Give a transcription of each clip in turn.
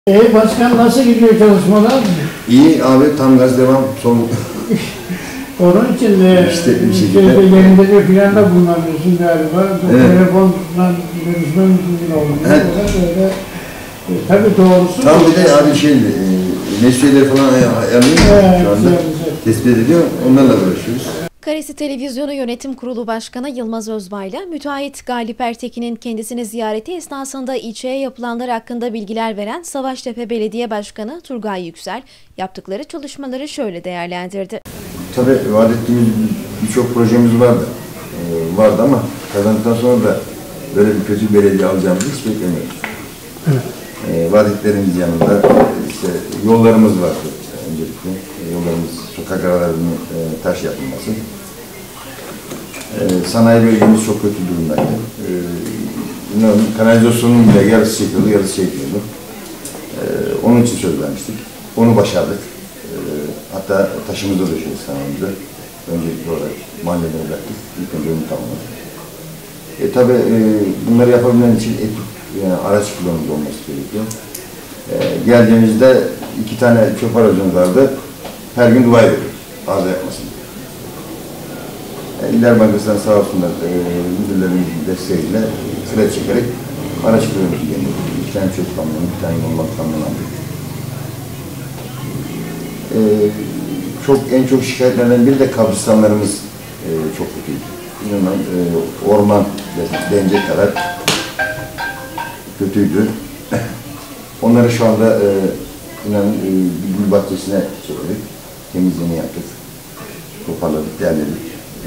Başkan nasıl gidiyor çalışmalar? İyi abi, tam gaz devam. Son Onun için işte bir şekilde yerinde bir planda bulunamıyorsun galiba. Evet. Telefonla görüşme mümkün olmuyor. Evet. Öyle, tabii doğrusu. tam bir de abi mesleğleri falan ayarlıyor şu anda. Tespit ediliyor. Onlarla uğraşıyoruz. Karesi Televizyonu Yönetim Kurulu Başkanı Yılmaz Özbay'la müteahhit Galip Ertekin'in kendisini ziyareti esnasında ilçeye yapılanlar hakkında bilgiler veren Savaştepe Belediye Başkanı Turgay Yüksel yaptıkları çalışmaları şöyle değerlendirdi. Tabii vaat ettiğimiz birçok projemiz vardı ama kazandıktan sonra da böyle bir kötü belediye alacağımızı hiç beklemiyoruz. Evet. Vaat ettiklerimiz yanında işte yollarımız vardı öncelikle. Yollarımız, sokak aralarının taş yapılması. Sanayi bölgemiz çok kötü durumdaydı. Kanalizasyonun bile yarısı çekiyordu, yarısı çekmiyordu. Onun için söz vermiştik. Onu başardık. Hatta taşımızı da döşedik sanayimizde. Öncelikli olarak mahalleleri bıraktık. İlk önce onu tamamladık. Tabii bunları yapabilmen için yani araç kullanımı olması gerekiyor. Geldiğimizde 2 tane çöp aracımız vardı. Her gün dua ediyoruz. Arıza yapmasın. İller Bankası'ndan sağ olsunlar müdürlerimizin desteğiyle kredi çekerek araç kullanımı geliyor. 2 tane çöp kamyonu, 1 tane yolmak kamyonu aldık. En çok şikayetlerden biri de kabristanlarımız çok kötüydü. İnanın orman denecek kadar kötüydü. Onları şu anda inanın bir gül bahçesine çevirdik. Temizliğini yaptık. Toparladık, derledik.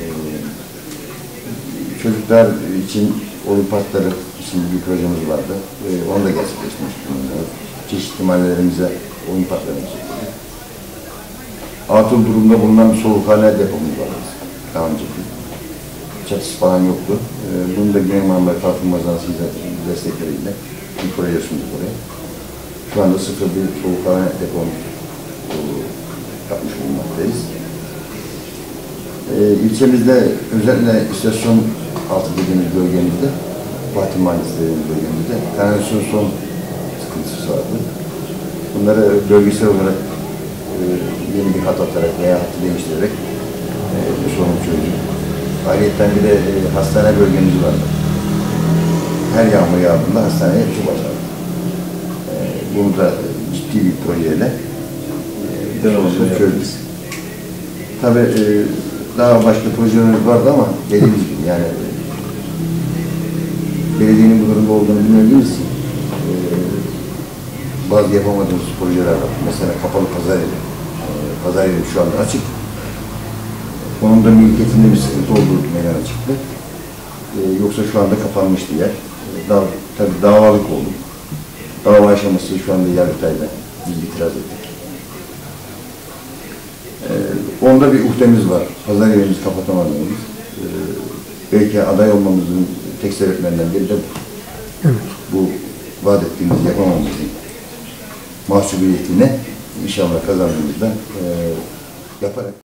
Çocuklar için oyun parkları için bir projemiz vardı. Onu da gerçekleştirmiştik. Çeşitli mahallelerimize oyun parklarını çektik. Atıl durumda bulunan bir soğukhane depomuz vardı. Daha önceki. Çatısı falan yoktu. Bunu da Güney Marmara Kalkınma Zansı destekleriyle bir proje sunduk oraya. Şu anda 0-1 soğukhane depomuz yapmış bulunmaktayız. İlçemizde özellikle istasyon altı dediğimiz bölgemizde, Fatih Mahallesi dediğimiz bölgemizde kanalizasyon son sıkıntısı vardı. Bunları bölgesel olarak yeni bir hat atarak veya hattı değiştirerek bu sorunu çözdük. Ayrıca bir de hastane bölgemiz vardı. Her yağmur yağdığında hastaneye su basardı. Bunu da ciddi bir projeyle çözdük. Tabii daha başka projelerimiz vardı ama dediğimiz gibi yani belediyenin bu durumda olduğunu bilmediğimiz için bazı yapamadığımız projeler var. Mesela kapalı pazar yeri. Pazar yeri şu anda açık. Onun da mülkiyetinde bir sıkıntı olduğu meydana çıktı. Yoksa şu anda kapanmıştı yer. Tabii davalık oldu. Dava aşaması şu anda Yargıtay'da biz itiraz ettik. Onda bir uhdemiz var. Pazar yerimizi kapatamadığımız. Belki aday olmamızın tek sebeplerinden biri de bu. Evet. Bu vaat ettiğimiz yapamamızın mahcubiyetini inşallah kazandığımızda yaparak